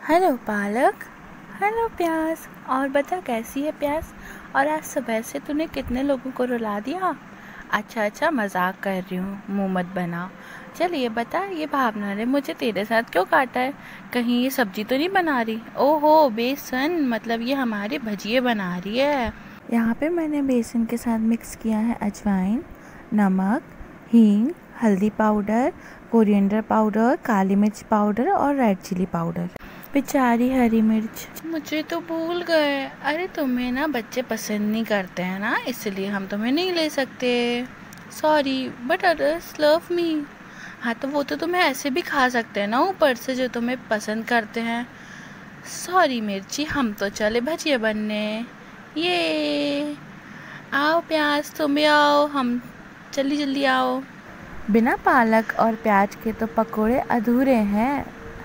Hello पालक। Hello प्याज। और बता कैसी है प्याज। और आज सुबह से तूने कितने लोगों को रुला दिया। अच्छा मजाक कर रही हूँ, मुँह मत बना। चल ये बता, ये भावना ने मुझे तेरे साथ क्यों काटा है। कहीं ये सब्जी तो नहीं बना रही। ओहो बेसन, मतलब ये हमारे भजिए बना रही है। यहाँ पे मैंने बेसन के साथ मिक्स किया है अजवाइन, नमक, हींग, हल्दी पाउडर, कोरिएंडर पाउडर, काली मिर्च पाउडर और रेड चिली पाउडर। बेचारी हरी मिर्च। मुझे तो भूल गए। अरे तुम्हें ना बच्चे पसंद नहीं करते हैं ना, इसलिए हम तुम्हें नहीं ले सकते। Sorry but others love me. हाँ तो वो तो तुम्हें ऐसे भी खा सकते हैं ना ऊपर से, जो तुम्हें पसंद करते हैं। सॉरी मिर्ची, हम तो चले भजिया बनने। ये आओ प्याज, तुम भी आओ, हम जल्दी जल्दी आओ। बिना पालक और प्याज के तो पकोड़े अधूरे हैं।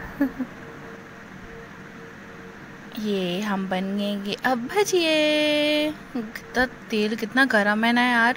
ये हम बनेंगे अब भजिए। कितना तेल कितना गर्म है ना यार।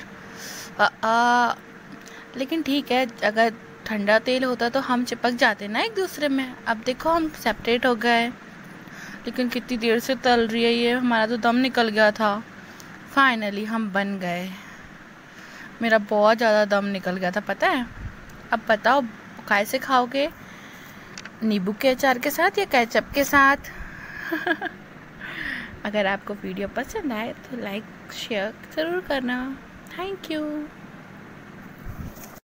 लेकिन ठीक है, अगर ठंडा तेल होता तो हम चिपक जाते ना एक दूसरे में। अब देखो हम सेपरेट हो गए। लेकिन कितनी देर से तल रही है ये, हमारा तो दम निकल गया था। फाइनली हम बन गए। मेरा बहुत ज़्यादा दम निकल गया था पता है। अब बताओ कैसे खाओगे, नींबू के अचार के साथ या केचप के साथ। अगर आपको वीडियो पसंद आए तो लाइक शेयर ज़रूर करना। Thank you.